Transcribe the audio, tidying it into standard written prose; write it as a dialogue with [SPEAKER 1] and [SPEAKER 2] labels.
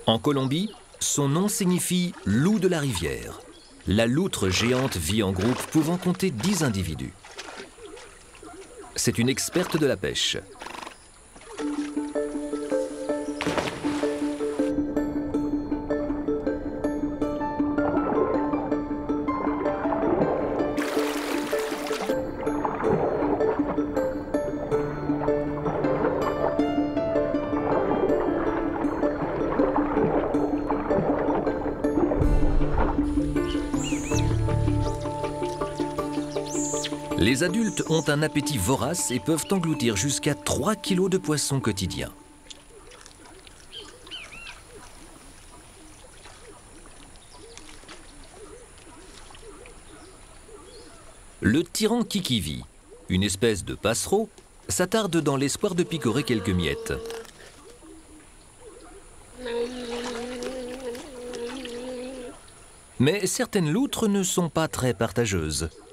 [SPEAKER 1] En Colombie, son nom signifie « loup de la rivière ». La loutre géante vit en groupe pouvant compter 10 individus. C'est une experte de la pêche. Les adultes ont un appétit vorace et peuvent engloutir jusqu'à 3 kilos de poissons quotidiens. Le tyran kikivi, une espèce de passereau, s'attarde dans l'espoir de picorer quelques miettes. Mais certaines loutres ne sont pas très partageuses.